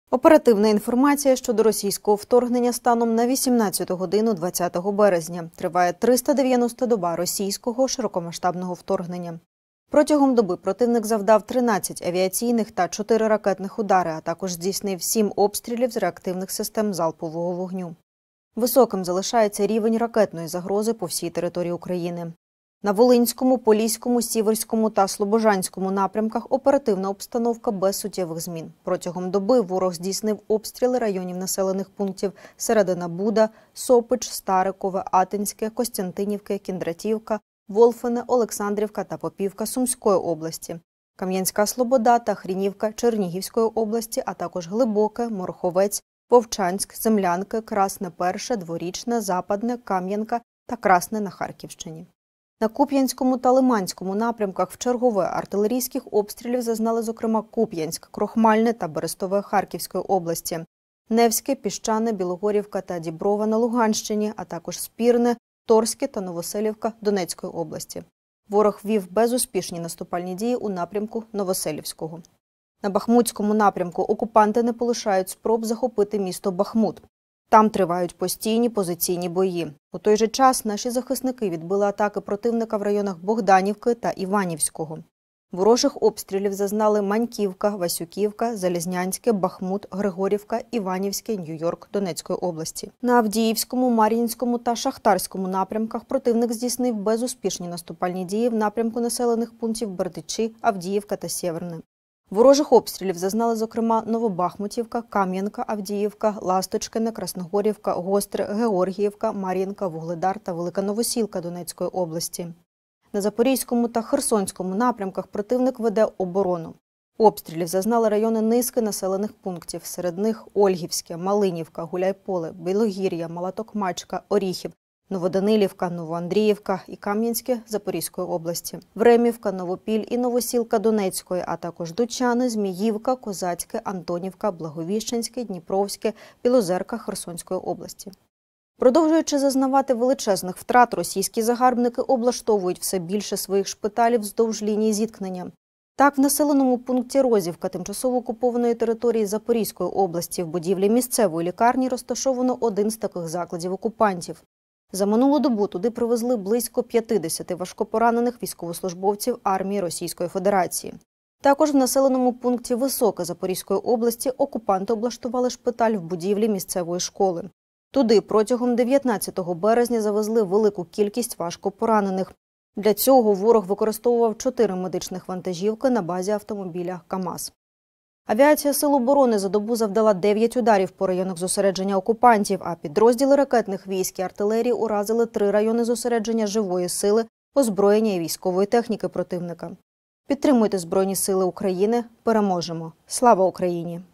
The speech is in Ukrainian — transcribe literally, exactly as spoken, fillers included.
Оперативна інформація щодо російського вторгнення станом на вісімнадцяту годину двадцятого березня. Триває триста дев'яноста доба російського широкомасштабного вторгнення. Протягом доби противник завдав тринадцять авіаційних та чотири ракетних удари, а також здійснив сім обстрілів з реактивних систем залпового вогню. Високим залишається рівень ракетної загрози по всій території України. На Волинському, Поліському, Сіверському та Слобожанському напрямках оперативна обстановка без суттєвих змін. Протягом доби ворог здійснив обстріли районів населених пунктів Середина Буда, Сопич, Старикове, Атинське, Костянтинівки, Кіндратівка, Волфине, Олександрівка та Попівка Сумської області, Кам'янська Слобода та Хрінівка Чернігівської області, а також Глибоке, Мороховець, Вовчанськ, Землянки, Красне Перше, Дворічне, Западне, Кам'янка та Красне на Харківщині. На Куп'янському та Лиманському напрямках вчергове артилерійських обстрілів зазнали, зокрема, Куп'янськ, Крохмальне та Берестове Харківської області, Невське, Піщане, Білогорівка та Діброва на Луганщині, а також Спірне, Торське та Новоселівка Донецької області. Ворог вів безуспішні наступальні дії у напрямку Новоселівського. На Бахмутському напрямку окупанти не полишають спроб захопити місто Бахмут. Там тривають постійні позиційні бої. У той же час наші захисники відбили атаки противника в районах Богданівки та Іванівського. Ворожих обстрілів зазнали Маньківка, Васюківка, Залізнянське, Бахмут, Григорівка, Іванівське, Нью-Йорк Донецької області. На Авдіївському, Мар'їнському та Шахтарському напрямках противник здійснив безуспішні наступальні дії в напрямку населених пунктів Бердичі, Авдіївка та Сєверне. Ворожих обстрілів зазнали, зокрема, Новобахмутівка, Кам'янка, Авдіївка, Ласточкине, Красногорівка, Гостре, Георгіївка, Мар'їнка, Вугледар та Велика Новосілка Донецької області. На Запорізькому та Херсонському напрямках противник веде оборону. Обстрілів зазнали райони низки населених пунктів, серед них Ольгівське, Малинівка, Гуляйполе, Білогір'я, Малотокмачка, Оріхів, Новоданилівка, Новоандріївка і Кам'янське Запорізької області, Времівка, Новопіль і Новосілка Донецької, а також Дучани, Зміївка, Козацьке, Антонівка, Благовіщенське, Дніпровське, Білозерка Херсонської області. Продовжуючи зазнавати величезних втрат, російські загарбники облаштовують все більше своїх шпиталів вздовж лінії зіткнення. Так, в населеному пункті Розівка тимчасово окупованої території Запорізької області в будівлі місцевої лікарні розташовано один з таких закладів окупантів. За минулу добу туди привезли близько п'ятдесят важкопоранених військовослужбовців армії Російської Федерації. Також в населеному пункті Високе Запорізької області окупанти облаштували шпиталь в будівлі місцевої школи. Туди протягом дев'ятнадцятого березня завезли велику кількість важкопоранених. Для цього ворог використовував чотири медичних вантажівки на базі автомобіля КАМАЗ. Авіація Сил оборони за добу завдала дев'ять ударів по районах зосередження окупантів, а підрозділи ракетних військ і артилерії уразили три райони зосередження живої сили, озброєння і військової техніки противника. Підтримуйте Збройні сили України. Переможемо! Слава Україні!